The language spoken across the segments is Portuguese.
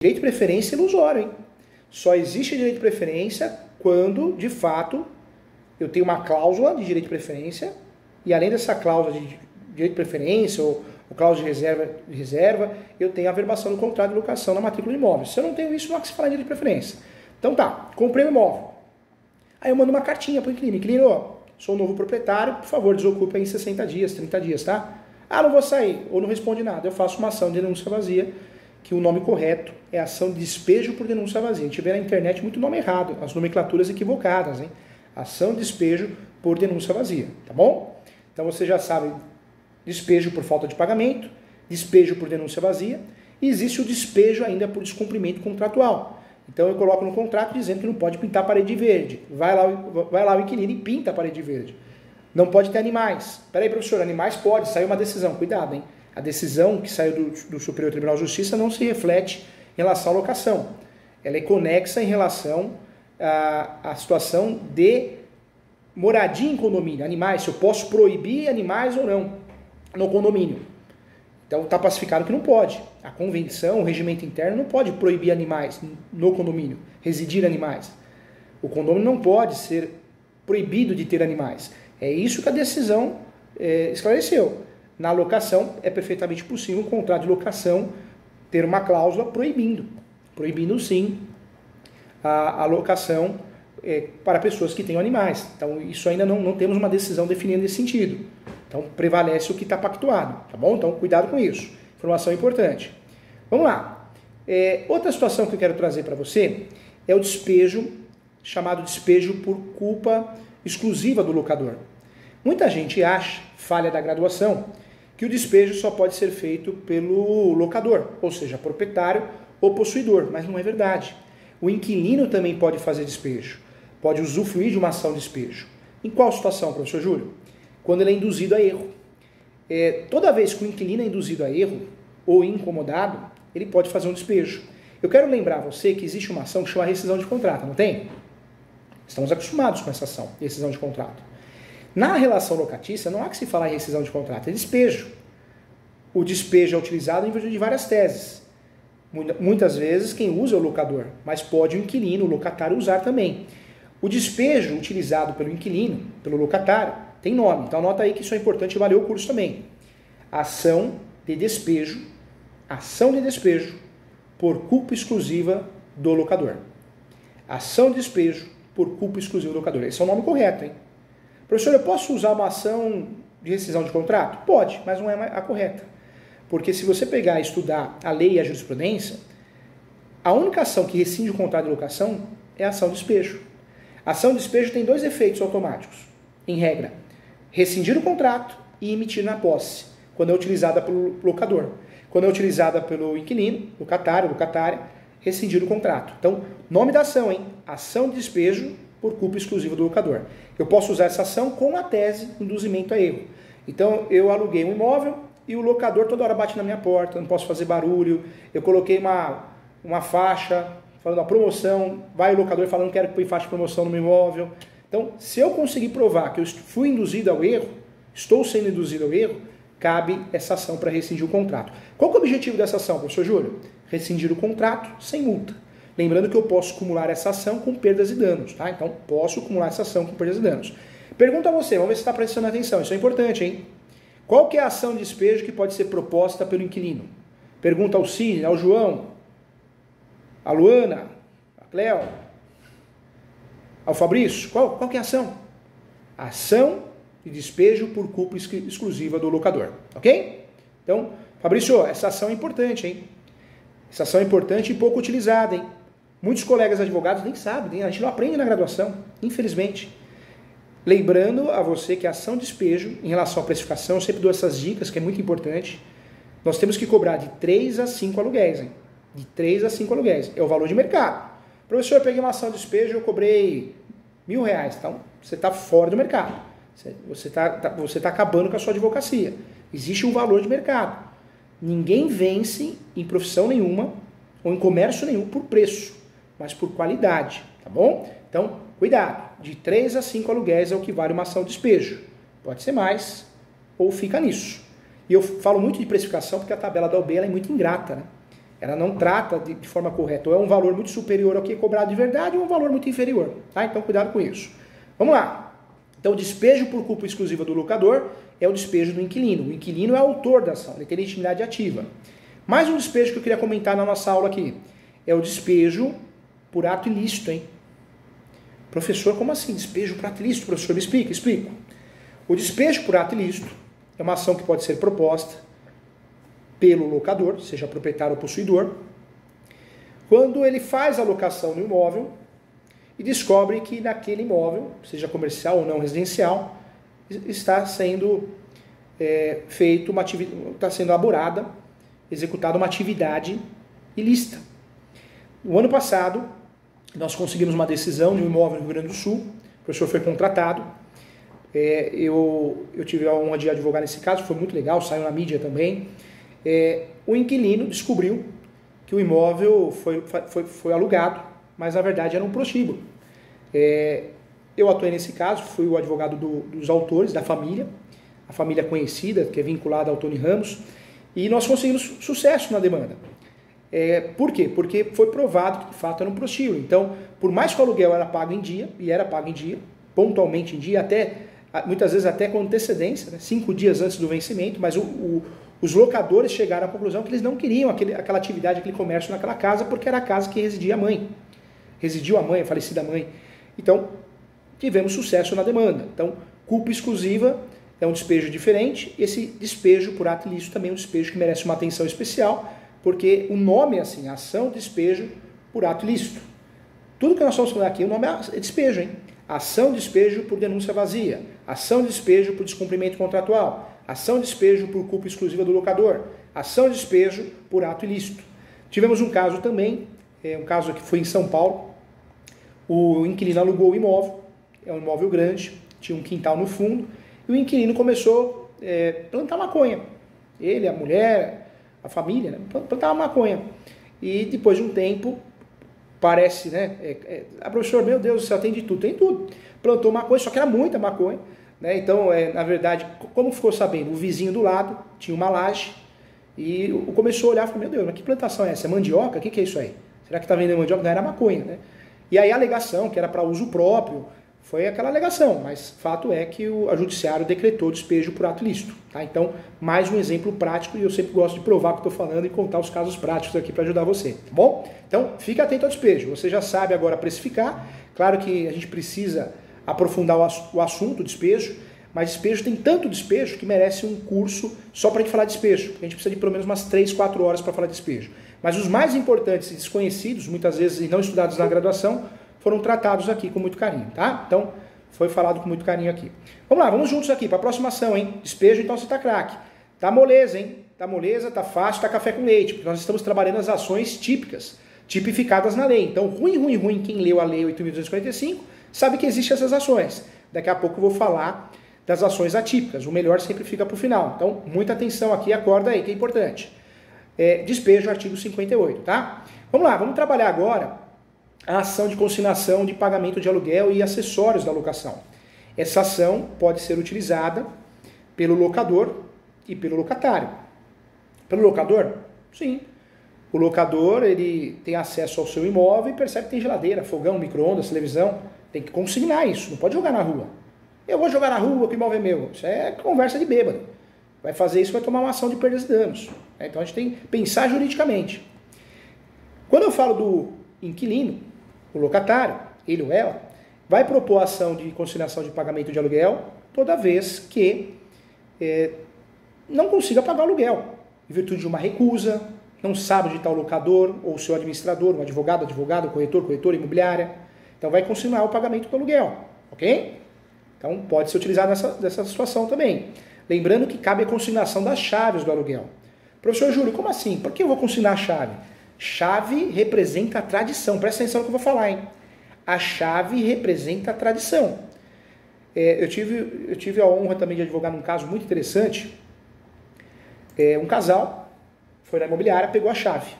Direito de preferência ilusório, hein? Só existe direito de preferência quando, de fato, eu tenho uma cláusula de direito de preferência e além dessa cláusula de direito de preferência ou cláusula de reserva, eu tenho a averbação do contrato de locação na matrícula do imóvel. Se eu não tenho isso, não há que se falar de direito de preferência. Então tá, comprei o imóvel. Aí eu mando uma cartinha para o inquilino. Inquilino, ó, sou o novo proprietário, por favor, desocupe aí em 60 dias, 30 dias, tá? Ah, não vou sair, ou não responde nada. Eu faço uma ação de denúncia vazia, que o nome correto é ação de despejo por denúncia vazia. A gente vê na internet muito nome errado, as nomenclaturas equivocadas, hein? Ação de despejo por denúncia vazia, tá bom? Então você já sabe, despejo por falta de pagamento, despejo por denúncia vazia, e existe o despejo ainda por descumprimento contratual. Então eu coloco no contrato dizendo que não pode pintar a parede verde. Vai lá o inquilino e pinta a parede verde. Não pode ter animais. Peraí, professor, animais pode, saiu uma decisão. Cuidado, hein? A decisão que saiu do Superior Tribunal de Justiça não se reflete em relação à locação. Ela é conexa em relação à situação de moradia em condomínio. Animais, se eu posso proibir animais ou não no condomínio. Então está pacificado que não pode. A convenção, o regimento interno não pode proibir animais no condomínio, residir animais. O condomínio não pode ser proibido de ter animais. É isso que a decisão esclareceu. Na locação é perfeitamente possível um contrato de locação ter uma cláusula proibindo sim a locação para pessoas que tenham animais. Então isso ainda não temos uma decisão definida nesse sentido. Então prevalece o que está pactuado, tá bom? Então cuidado com isso. Informação importante. Vamos lá. Outra situação que eu quero trazer para você é o despejo, chamado despejo por culpa exclusiva do locador. Muita gente acha, falha da graduação, que o despejo só pode ser feito pelo locador, ou seja, proprietário ou possuidor, mas não é verdade. O inquilino também pode fazer despejo, pode usufruir de uma ação de despejo. Em qual situação, professor Júlio? Quando ele é induzido a erro. Toda vez que o inquilino é induzido a erro ou incomodado, ele pode fazer um despejo. Eu quero lembrar a você que existe uma ação que chama rescisão de contrato, não tem? Estamos acostumados com essa ação, rescisão de contrato. Na relação locatícia, não há que se falar em rescisão de contrato, é despejo. O despejo é utilizado em virtude de várias teses. Muitas vezes quem usa é o locador, mas pode o inquilino, o locatário, usar também. O despejo utilizado pelo inquilino, pelo locatário, tem nome. Então anota aí que isso é importante e valeu o curso também. Ação de despejo por culpa exclusiva do locador. Ação de despejo por culpa exclusiva do locador. Esse é o nome correto, hein? Professor, eu posso usar uma ação de rescisão de contrato? Pode, mas não é a correta. Porque se você pegar e estudar a lei e a jurisprudência, a única ação que rescinde o contrato de locação é a ação de despejo. A ação de despejo tem dois efeitos automáticos, em regra. Rescindir o contrato e emitir na posse, quando é utilizada pelo locador. Quando é utilizada pelo inquilino, locatário, locatária, rescindir o contrato. Então, nome da ação, hein? Ação de despejo por culpa exclusiva do locador. Eu posso usar essa ação com a tese induzimento a erro. Então, eu aluguei um imóvel e o locador toda hora bate na minha porta, não posso fazer barulho, eu coloquei uma faixa falando a promoção, vai o locador falando que quero que põe faixa de promoção no meu imóvel. Então, se eu conseguir provar que eu fui induzido ao erro, estou sendo induzido ao erro, cabe essa ação para rescindir o contrato. Qual que é o objetivo dessa ação, professor Júlio? Rescindir o contrato sem multa. Lembrando que eu posso acumular essa ação com perdas e danos, tá? Então, posso acumular essa ação com perdas e danos. Pergunta a você, vamos ver se está prestando atenção, isso é importante, hein? Qual que é a ação de despejo que pode ser proposta pelo inquilino? Pergunta ao Cine, ao João, a Luana, a Cleo, ao Fabrício, qual que é a ação? A ação de despejo por culpa exclusiva do locador, ok? Então, Fabrício, essa ação é importante, hein? Essa ação é importante e pouco utilizada, hein? Muitos colegas advogados nem sabem, a gente não aprende na graduação, infelizmente. Lembrando a você que a ação de despejo, em relação à precificação, eu sempre dou essas dicas, que é muito importante. Nós temos que cobrar de 3 a 5 aluguéis, hein? De 3 a 5 aluguéis. É o valor de mercado. Professor, eu peguei uma ação de despejo e eu cobrei R$1.000. Então, você está fora do mercado. Você tá acabando com a sua advocacia. Existe um valor de mercado. Ninguém vence em profissão nenhuma ou em comércio nenhum por preço, mas por qualidade, tá bom? Então, cuidado. De 3 a 5 aluguéis é o que vale uma ação de despejo. Pode ser mais ou fica nisso. E eu falo muito de precificação porque a tabela da OB é muito ingrata, né? Ela não trata de forma correta. Ou é um valor muito superior ao que é cobrado de verdade ou um valor muito inferior. Tá? Então, cuidado com isso. Vamos lá. Então, o despejo por culpa exclusiva do locador é o despejo do inquilino. O inquilino é o autor da ação, ele tem legitimidade ativa. Mais um despejo que eu queria comentar na nossa aula aqui. É o despejo por ato ilícito, hein? Professor, como assim? Despejo por ato ilícito? Professor, me explica. Explico. O despejo por ato ilícito é uma ação que pode ser proposta pelo locador, seja proprietário ou possuidor, quando ele faz a locação no imóvel e descobre que naquele imóvel, seja comercial ou não residencial, está sendo feito uma atividade, está sendo elaborada, executada uma atividade ilícita. No ano passado, nós conseguimos uma decisão de um imóvel no Rio Grande do Sul, o professor foi contratado, eu tive a honra de advogar nesse caso, foi muito legal, saiu na mídia também. O inquilino descobriu que o imóvel foi alugado, mas na verdade era um prostíbulo. Eu atuei nesse caso, fui o advogado dos autores, da família, a família conhecida, que é vinculada ao Tony Ramos, e nós conseguimos sucesso na demanda. Por quê? Porque foi provado que de fato era um prostíbulo. Então, por mais que o aluguel era pago em dia, e era pago em dia, pontualmente em dia, muitas vezes até com antecedência, né, 5 dias antes do vencimento, mas os locadores chegaram à conclusão que eles não queriam aquela atividade, aquele comércio naquela casa, porque era a casa que residia a mãe. Residiu a mãe, a falecida mãe. Então, tivemos sucesso na demanda. Então, culpa exclusiva é um despejo diferente. Esse despejo por ato ilícito também é um despejo que merece uma atenção especial, porque o nome é assim, ação despejo por ato ilícito. Tudo que nós estamos falando aqui, o nome é despejo, hein? Ação despejo por denúncia vazia, ação despejo por descumprimento contratual, ação despejo por culpa exclusiva do locador, ação despejo por ato ilícito. Tivemos um caso também, um caso que foi em São Paulo, o inquilino alugou o imóvel, é um imóvel grande, tinha um quintal no fundo, e o inquilino começou a plantar maconha. Ele, a mulher, a família, né, plantava maconha. E depois de um tempo, parece, né, professor, meu Deus do céu, tem de tudo, tem tudo. Plantou maconha, só que era muita maconha, né? Então, na verdade, como ficou sabendo? O vizinho do lado tinha uma laje e começou a olhar e falou, meu Deus, mas que plantação é essa? É mandioca? O que é isso aí? Será que está vendendo mandioca? Não, era maconha, né? E aí a alegação, que era para uso próprio, foi aquela alegação, mas fato é que o judiciário decretou despejo por ato ilícito. Tá? Então, mais um exemplo prático, e eu sempre gosto de provar o que estou falando e contar os casos práticos aqui para ajudar você, tá bom? Então, fique atento ao despejo. Você já sabe agora precificar. Claro que a gente precisa aprofundar o assunto, o despejo, mas despejo tem tanto despejo que merece um curso só para a gente falar de despejo. A gente precisa de pelo menos umas 3, 4 horas para falar de despejo. Mas os mais importantes e desconhecidos, muitas vezes não estudados na graduação, foram tratados aqui com muito carinho, tá? Então, foi falado com muito carinho aqui. Vamos lá, vamos juntos aqui para a próxima ação, hein? Despejo, então você tá craque. Tá moleza, hein? Tá moleza, tá fácil, tá café com leite, porque nós estamos trabalhando as ações típicas, tipificadas na lei. Então, ruim, quem leu a lei 8.245 sabe que existem essas ações. Daqui a pouco eu vou falar das ações atípicas. O melhor sempre fica para o final. Então, muita atenção aqui, acorda aí, que é importante. Despejo, artigo 58, tá? Vamos lá, vamos trabalhar agora a ação de consignação de pagamento de aluguel e acessórios da locação. Essa ação pode ser utilizada pelo locador e pelo locatário. Pelo locador? Sim. O locador, ele tem acesso ao seu imóvel e percebe que tem geladeira, fogão, micro-ondas, televisão. Tem que consignar isso, não pode jogar na rua. Eu vou jogar na rua, que o imóvel é meu. Isso é conversa de bêbado. Vai fazer isso, vai tomar uma ação de perdas e danos. Então a gente tem que pensar juridicamente. Quando eu falo do inquilino, o locatário, ele ou ela, vai propor a ação de consignação de pagamento de aluguel toda vez que não consiga pagar o aluguel, em virtude de uma recusa, não sabe onde está o locador, ou o seu administrador, um advogado, corretor, imobiliária. Então vai consignar o pagamento do aluguel, ok? Então pode ser utilizado nessa situação também. Lembrando que cabe a consignação das chaves do aluguel. Professor Júlio, como assim? Por que eu vou consignar a chave? Chave representa a tradição. Presta atenção no que eu vou falar, hein? A chave representa a tradição. Eu tive a honra também de advogar num caso muito interessante. Um casal foi na imobiliária, pegou a chave.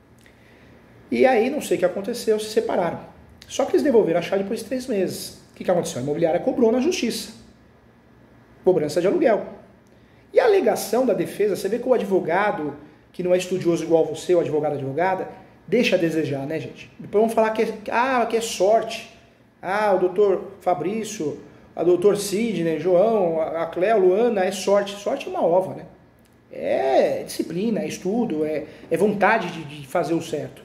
E aí, não sei o que aconteceu, se separaram. Só que eles devolveram a chave depois de 3 meses. O que aconteceu? A imobiliária cobrou na justiça. Cobrança de aluguel. E a alegação da defesa, você vê que o advogado que não é estudioso igual você, o advogado, advogada, deixa a desejar, né, gente? Depois vamos falar que é sorte. O doutor Fabrício, a doutor Sidney, João, a Cléo, Luana, é sorte. Sorte é uma ova, né? É disciplina, é estudo, é vontade de fazer o certo.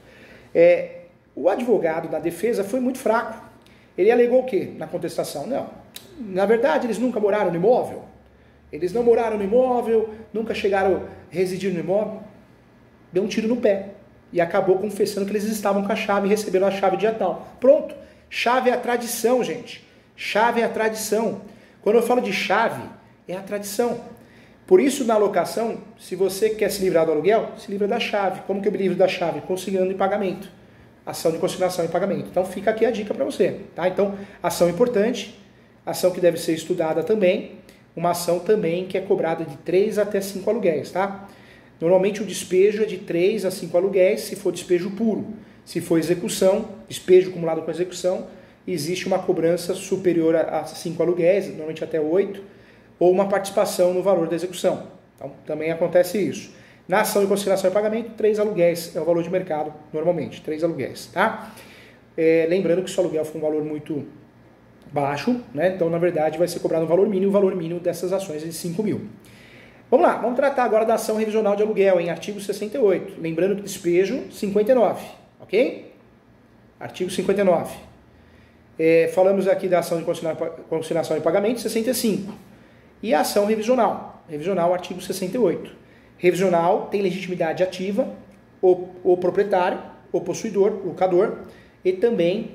O advogado da defesa foi muito fraco. Ele alegou o quê na contestação? Não, na verdade eles nunca moraram no imóvel. Eles não moraram no imóvel, nunca chegaram a residir no imóvel. Deu um tiro no pé. E acabou confessando que eles estavam com a chave e receberam a chave dia tal. Pronto. Chave é a tradição, gente. Chave é a tradição. Quando eu falo de chave, é a tradição. Por isso, na locação, se você quer se livrar do aluguel, se livra da chave. Como que eu me livro da chave? Consignando em pagamento. Ação de consignação em pagamento. Então, fica aqui a dica para você. Tá? Então, ação importante, ação que deve ser estudada também, uma ação também que é cobrada de 3 até 5 aluguéis. Tá? Normalmente, o despejo é de 3 a 5 aluguéis, se for despejo puro. Se for execução, despejo acumulado com execução, existe uma cobrança superior a 5 aluguéis, normalmente até 8, ou uma participação no valor da execução. Então, também acontece isso. Na ação de consignação e pagamento, 3 aluguéis é o valor de mercado, normalmente, 3 aluguéis. Tá? Lembrando que se o aluguel for um valor muito baixo, né? Então, na verdade, vai ser cobrado um valor mínimo, o valor mínimo dessas ações é de 5 mil. Vamos lá, vamos tratar agora da ação revisional de aluguel, em artigo 68. Lembrando que despejo, 59, ok? Artigo 59. Falamos aqui da ação de consignação e pagamento, 65. E a ação revisional. Revisional, artigo 68. Revisional tem legitimidade ativa o proprietário, o possuidor, o locador, e também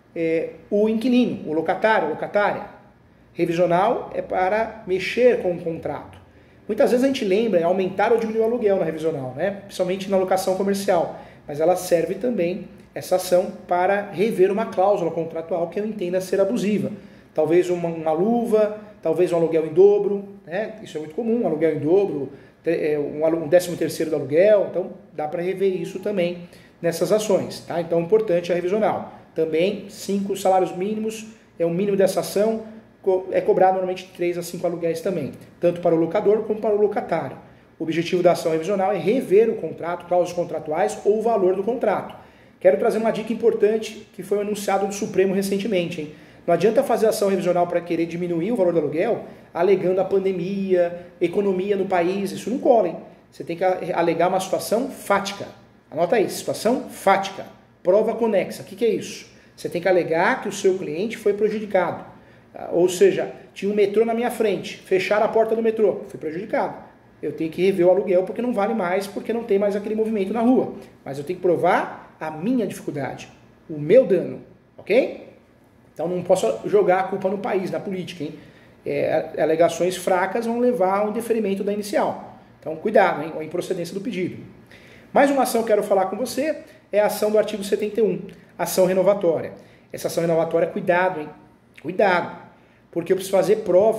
o inquilino, o locatário, locatária. Revisional é para mexer com o contrato. Muitas vezes a gente lembra aumentar ou diminuir o aluguel na revisional, né? Principalmente na locação comercial. Mas ela serve também, essa ação, para rever uma cláusula contratual que eu entenda ser abusiva. Talvez uma luva, talvez um aluguel em dobro, né? Isso é muito comum, um aluguel em dobro, um 13º do aluguel, então dá para rever isso também nessas ações. Tá? Então, importante a revisional. Também, 5 salários mínimos é o mínimo dessa ação, é cobrado normalmente 3 a 5 aluguéis também, tanto para o locador como para o locatário. O objetivo da ação revisional é rever o contrato, cláusulas contratuais ou o valor do contrato. Quero trazer uma dica importante que foi anunciado no Supremo recentemente. Hein? Não adianta fazer ação revisional para querer diminuir o valor do aluguel, alegando a pandemia, economia no país, isso não cola. Hein? Você tem que alegar uma situação fática. Anota aí, situação fática. Prova conexa. O que é isso? Você tem que alegar que o seu cliente foi prejudicado. Ou seja, tinha um metrô na minha frente, fecharam a porta do metrô, fui prejudicado. Eu tenho que rever o aluguel porque não vale mais, porque não tem mais aquele movimento na rua. Mas eu tenho que provar a minha dificuldade, o meu dano, ok? Então não posso jogar a culpa no país, na política, hein? Alegações fracas vão levar ao indeferimento da inicial. Então cuidado, hein? Ou improcedência do pedido. Mais uma ação que eu quero falar com você é a ação do artigo 71, ação renovatória. Essa ação renovatória, cuidado, hein? Cuidado, porque eu preciso fazer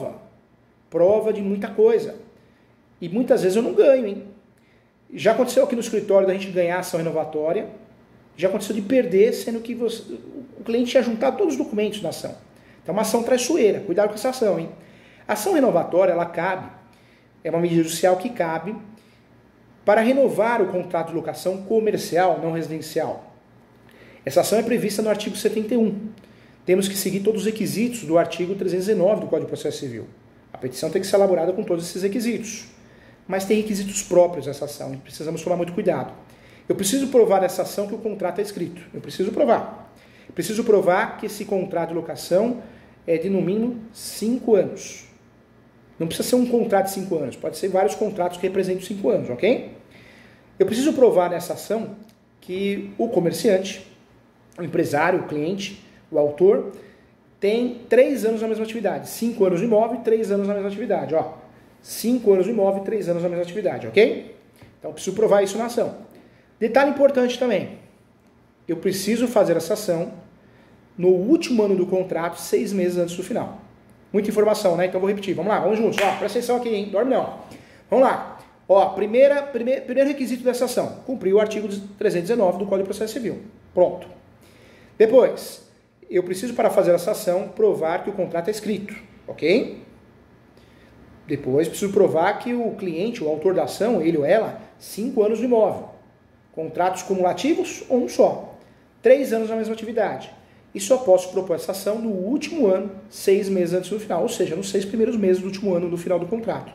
prova de muita coisa. E muitas vezes eu não ganho, hein? Já aconteceu aqui no escritório da gente ganhar ação renovatória, já aconteceu de perder, sendo que o cliente tinha juntado todos os documentos da ação. Então, uma ação traiçoeira, cuidado com essa ação, hein? A ação renovatória, ela cabe, é uma medida judicial que cabe para renovar o contrato de locação comercial, não residencial. Essa ação é prevista no artigo 71. Temos que seguir todos os requisitos do artigo 319 do Código de Processo Civil. A petição tem que ser elaborada com todos esses requisitos. Mas tem requisitos próprios essa ação, e precisamos tomar muito cuidado. Eu preciso provar nessa ação que o contrato é escrito. Eu preciso provar. Preciso provar que esse contrato de locação é de, no mínimo, 5 anos. Não precisa ser um contrato de 5 anos, pode ser vários contratos que representam 5 anos, ok? Eu preciso provar nessa ação que o comerciante, o empresário, o cliente, o autor, tem 3 anos na mesma atividade. 5 anos no imóvel e 3 anos na mesma atividade. 5 anos no imóvel e 3 anos na mesma atividade, ok? Então, eu preciso provar isso na ação. Detalhe importante também. Eu preciso fazer essa ação no último ano do contrato, 6 meses antes do final. Muita informação, né? Então, vou repetir. Vamos lá, vamos juntos. Presta atenção aqui, hein? Dorme não. Vamos lá. Primeiro requisito dessa ação. Cumprir o artigo 319 do Código de Processo Civil. Pronto. Depois, eu preciso, para fazer essa ação, provar que o contrato é escrito, ok? Depois, preciso provar que o cliente, o autor da ação, ele ou ela, 5 anos no imóvel. Contratos cumulativos ou um só. 3 anos na mesma atividade. E só posso propor essa ação no último ano, 6 meses antes do final, ou seja, nos 6 primeiros meses do último ano do final do contrato.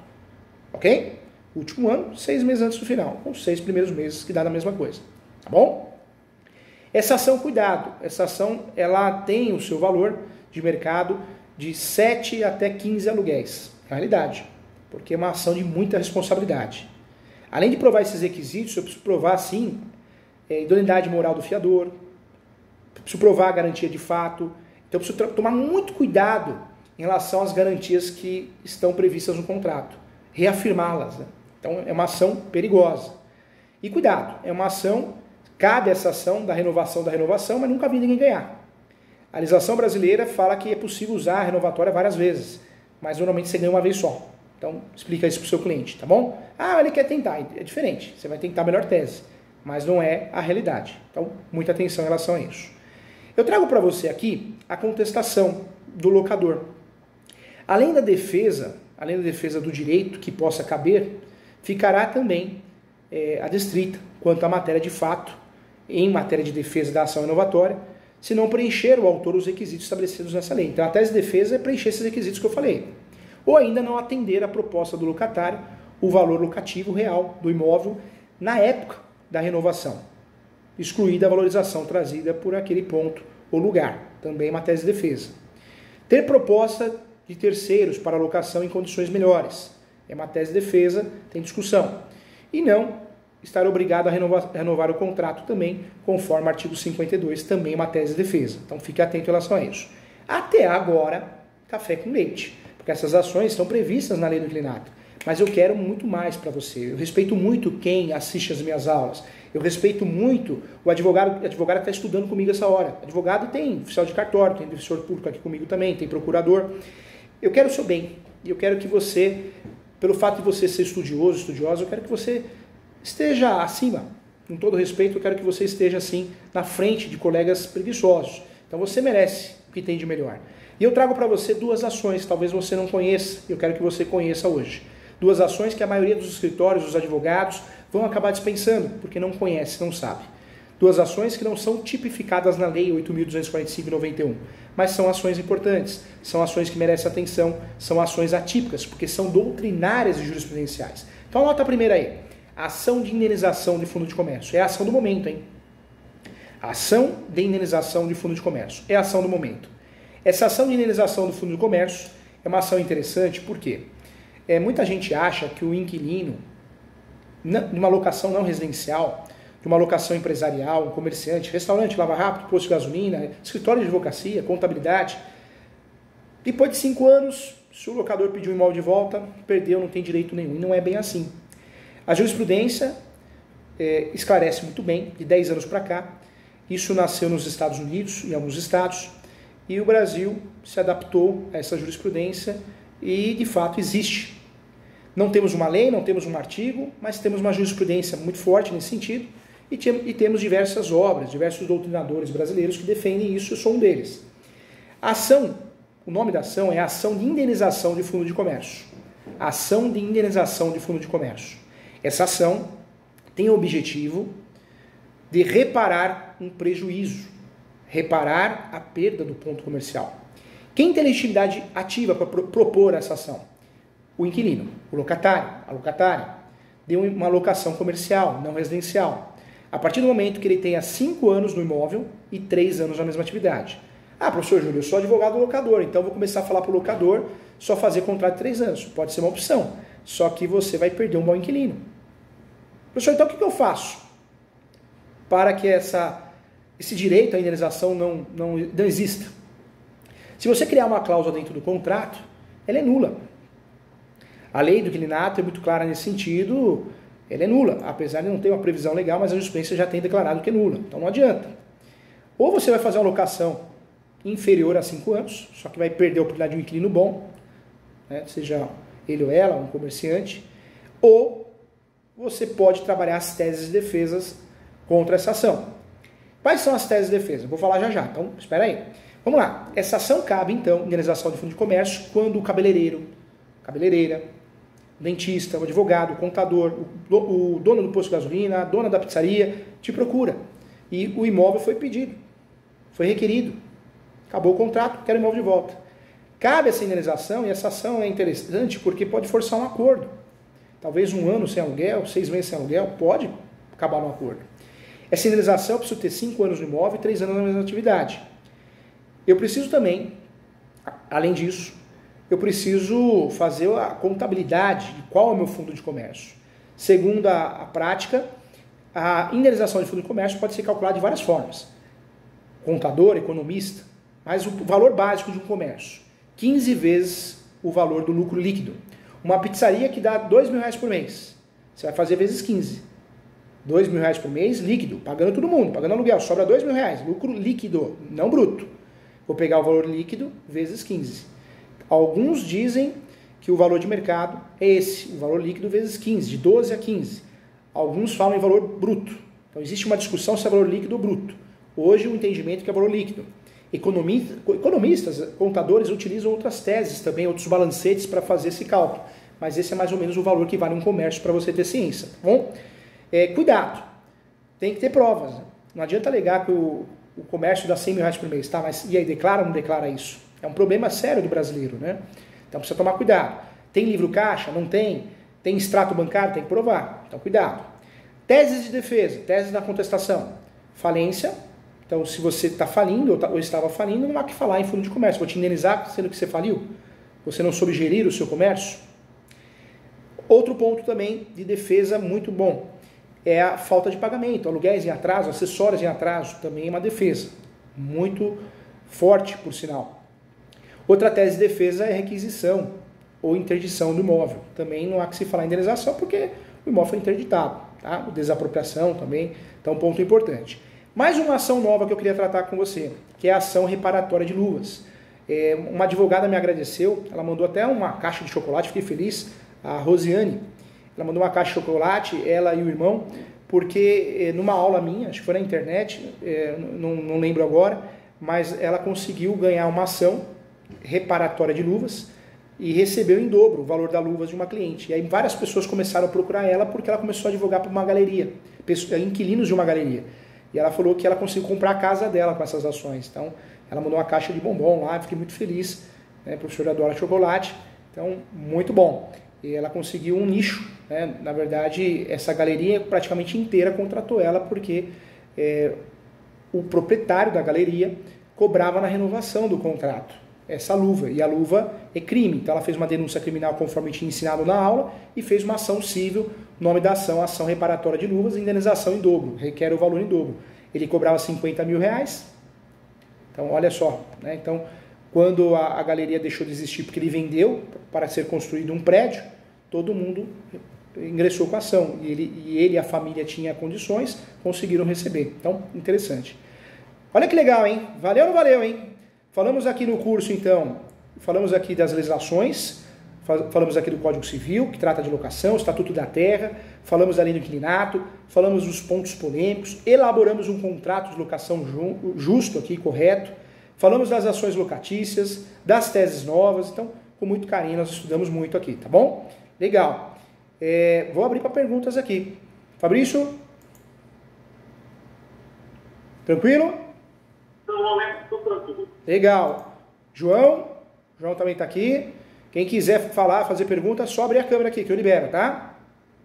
Ok? Último ano, 6 meses antes do final, ou 6 primeiros meses, que dá a mesma coisa. Tá bom? Essa ação, cuidado, essa ação ela tem o seu valor de mercado de 7 até 15 aluguéis. Realidade. Porque é uma ação de muita responsabilidade. Além de provar esses requisitos, eu preciso provar, sim, idoneidade moral do fiador, preciso provar a garantia de fato, então eu preciso tomar muito cuidado em relação às garantias que estão previstas no contrato, reafirmá-las, né? Então é uma ação perigosa. E cuidado, é uma ação, cabe essa ação da renovação, mas nunca vi ninguém ganhar. A legislação brasileira fala que é possível usar a renovatória várias vezes, mas normalmente você ganha uma vez só. Então explica isso para o seu cliente, tá bom? Ah, ele quer tentar, é diferente, você vai tentar a melhor tese, mas não é a realidade. Então muita atenção em relação a isso. Eu trago para você aqui a contestação do locador. Além da defesa do direito que possa caber, ficará também adstrita quanto à matéria de fato, em matéria de defesa da ação renovatória, se não preencher o autor os requisitos estabelecidos nessa lei. Então a tese de defesa é preencher esses requisitos que eu falei. Ou ainda não atender a proposta do locatário, o valor locativo real do imóvel na época da renovação, excluída a valorização trazida por aquele ponto ou lugar, também uma tese de defesa. Ter proposta de terceiros para alocação em condições melhores, é uma tese de defesa, tem discussão. E não estar obrigado a renovar o contrato também, conforme o artigo 52, também uma tese de defesa. Então fique atento em relação a isso. Até agora, café com leite, porque essas ações estão previstas na lei do inquilinato. Mas eu quero muito mais para você. Eu respeito muito quem assiste as minhas aulas. Eu respeito muito o advogado que está estudando comigo essa hora. Advogado tem oficial de cartório, tem defensor público aqui comigo também, tem procurador. Eu quero o seu bem. E eu quero que você, pelo fato de você ser estudiosa, eu quero que você esteja acima. Com todo respeito, eu quero que você esteja assim na frente de colegas preguiçosos. Então você merece o que tem de melhor. E eu trago para você 2 ações que talvez você não conheça. Eu quero que você conheça hoje. 2 ações que a maioria dos escritórios, dos advogados, vão acabar dispensando, porque não conhece, não sabe. 2 ações que não são tipificadas na Lei 8.245/91, mas são ações importantes, são ações que merecem atenção, são ações atípicas, porque são doutrinárias e jurisprudenciais. Então anota a primeira aí, ação de indenização de fundo de comércio. É a ação do momento, hein? Ação de indenização de fundo de comércio. É a ação do momento. Essa ação de indenização do fundo de comércio é uma ação interessante, por quê? Muita gente acha que o inquilino, numa locação não residencial, de uma locação empresarial, um comerciante, restaurante, lava rápido, posto de gasolina, escritório de advocacia, contabilidade, depois de 5 anos, se o locador pediu o imóvel de volta, perdeu, não tem direito nenhum. E não é bem assim. A jurisprudência esclarece muito bem, de 10 anos para cá. Isso nasceu nos Estados Unidos, em alguns estados, e o Brasil se adaptou a essa jurisprudência e, de fato, existe. Não temos uma lei, não temos um artigo, mas temos uma jurisprudência muito forte nesse sentido e temos diversas obras, diversos doutrinadores brasileiros que defendem isso, eu sou um deles. A ação, o nome da ação é Ação de Indenização de Fundo de Comércio. Ação de Indenização de Fundo de Comércio. Essa ação tem o objetivo de reparar um prejuízo, reparar a perda do ponto comercial. Quem tem legitimidade ativa para propor essa ação? O inquilino, o locatário, a locatária, deu uma locação comercial, não residencial. A partir do momento que ele tenha 5 anos no imóvel e 3 anos na mesma atividade. Ah, professor Júlio, eu sou advogado locador, então vou começar a falar para o locador só fazer contrato de 3 anos. Pode ser uma opção, só que você vai perder um bom inquilino. Professor, então o que eu faço para que esse direito à indenização não exista? Se você criar uma cláusula dentro do contrato, ela é nula. A lei do inquilinato é muito clara nesse sentido, ela é nula, apesar de não ter uma previsão legal, mas a jurisprudência já tem declarado que é nula, então não adianta. Ou você vai fazer uma locação inferior a 5 anos, só que vai perder a oportunidade de um inquilino bom, né, seja ele ou ela, um comerciante, ou você pode trabalhar as teses de defesas contra essa ação. Quais são as teses de defesa? Vou falar já, então espera aí. Vamos lá, essa ação cabe então, indenização de fundo de comércio, quando o cabeleireiro, cabeleireira, dentista, o advogado, o contador, o dono do posto de gasolina, a dona da pizzaria, te procura. E o imóvel foi pedido, foi requerido. Acabou o contrato, quero o imóvel de volta. Cabe essa indenização, e essa ação é interessante porque pode forçar um acordo. Talvez 1 ano sem aluguel, 6 meses sem aluguel, pode acabar no acordo. Essa indenização eu preciso ter 5 anos no imóvel e 3 anos na mesma atividade. Eu preciso também, além disso, eu preciso fazer a contabilidade de qual é o meu fundo de comércio. Segundo a prática, a indenização de fundo de comércio pode ser calculada de várias formas. Contador, economista, mas o valor básico de um comércio, 15 vezes o valor do lucro líquido. Uma pizzaria que dá R$2.000 por mês, você vai fazer vezes 15. R$2.000 por mês líquido, pagando todo mundo, pagando aluguel, sobra R$2.000, lucro líquido, não bruto. Vou pegar o valor líquido vezes 15. Alguns dizem que o valor de mercado é esse, o valor líquido vezes 15, de 12 a 15. Alguns falam em valor bruto. Então existe uma discussão se é valor líquido ou bruto. Hoje o entendimento é que é valor líquido. Economistas, contadores utilizam outras teses também, outros balancetes para fazer esse cálculo. Mas esse é mais ou menos o valor que vale um comércio para você ter ciência, tá bom? Cuidado, tem que ter provas. Né? Não adianta alegar que o comércio dá R$100.000 por mês, tá? Mas e aí, declara ou não declara isso? É um problema sério do brasileiro, né? Então precisa tomar cuidado. Tem livro caixa? Não tem? Tem extrato bancário? Tem que provar. Então cuidado. Teses de defesa, teses da contestação. Falência. Então se você está falindo ou estava falindo, não há que falar em fundo de comércio. Vou te indenizar sendo que você faliu. Você não soube gerir o seu comércio. Outro ponto também de defesa muito bom é a falta de pagamento. Aluguéis em atraso, acessórios em atraso, também é uma defesa. Muito forte, por sinal. Outra tese de defesa é requisição ou interdição do imóvel. Também não há que se falar em indenização porque o imóvel foi interditado. Tá? Desapropriação também, então um ponto importante. Mais uma ação nova que eu queria tratar com você, que é a ação reparatória de luvas. Uma advogada me agradeceu, ela mandou até uma caixa de chocolate, fiquei feliz, a Rosiane. Ela mandou uma caixa de chocolate, ela e o irmão, porque numa aula minha, acho que foi na internet, não lembro agora, mas ela conseguiu ganhar uma ação reparatória de luvas e recebeu em dobro o valor da luvas de uma cliente. E aí várias pessoas começaram a procurar ela porque ela começou a advogar para uma galeria, inquilinos de uma galeria. E ela falou que ela conseguiu comprar a casa dela com essas ações. Então, ela mandou uma caixa de bombom lá, fiquei muito feliz, né? O professor adora chocolate, então, muito bom. E ela conseguiu um nicho, né? Na verdade, essa galeria praticamente inteira contratou ela porque o proprietário da galeria cobrava na renovação do contrato essa luva, e a luva é crime. Então ela fez uma denúncia criminal conforme tinha ensinado na aula e fez uma ação civil, nome da ação, ação reparatória de luvas, indenização em dobro, requer o valor em dobro. Ele cobrava R$50.000, então olha só, né? Então quando a galeria deixou de existir porque ele vendeu para ser construído um prédio, todo mundo ingressou com a ação, e ele e a família tinham condições, conseguiram receber. Então, interessante. Olha que legal, hein? Valeu ou não valeu, hein? Falamos aqui no curso, então, falamos aqui das legislações, falamos aqui do Código Civil, que trata de locação, Estatuto da Terra, falamos da lei do inquilinato, falamos dos pontos polêmicos, elaboramos um contrato de locação justo aqui, correto, falamos das ações locatícias, das teses novas, então, com muito carinho, nós estudamos muito aqui, tá bom? Legal. Vou abrir para perguntas aqui. Fabrício? Tranquilo? No momento, estou tranquilo. Legal. João também está aqui. Quem quiser falar, fazer pergunta, só abrir a câmera aqui que eu libero, tá?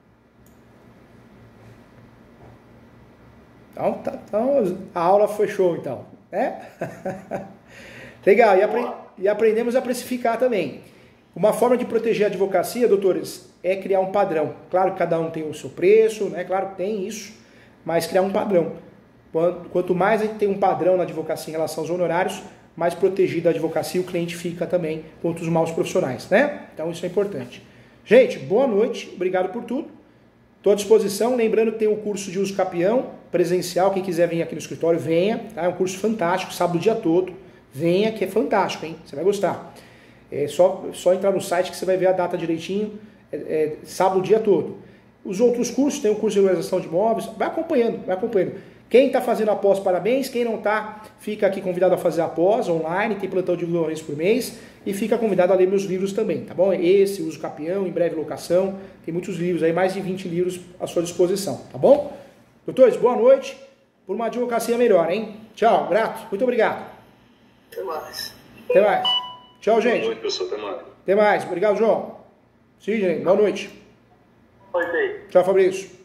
Então a aula foi show, então, né? Legal. E aprendemos a precificar também. Uma forma de proteger a advocacia, doutores, é criar um padrão. Claro que cada um tem o seu preço, né? Claro que tem isso, mas criar um padrão. Quanto mais a gente tem um padrão na advocacia em relação aos honorários, mais protegida a advocacia e o cliente fica também contra os maus profissionais, né? Então isso é importante. Gente, boa noite, obrigado por tudo. Estou à disposição, lembrando que tem o curso de uso capião, presencial, quem quiser vir aqui no escritório, venha, tá? É um curso fantástico, sábado o dia todo, venha que é fantástico, hein? Você vai gostar. É só entrar no site que você vai ver a data direitinho, sábado o dia todo. Os outros cursos, tem o curso de regularização de imóveis, vai acompanhando, vai acompanhando. Quem está fazendo a pós, parabéns. Quem não está, fica aqui convidado a fazer a pós online, tem plantão de 1 vez por mês. e fica convidado a ler meus livros também, tá bom? Esse, Uso Capião, Em Breve Locação, tem muitos livros aí, mais de 20 livros à sua disposição, tá bom? Doutores, boa noite, por uma advocacia melhor, hein? Tchau, grato, muito obrigado. Até mais. Até mais. Tchau, gente. Boa noite, pessoal. Até mais. Até mais, obrigado, João. Sidney, boa noite. Boa noite aí. Tchau, Fabrício.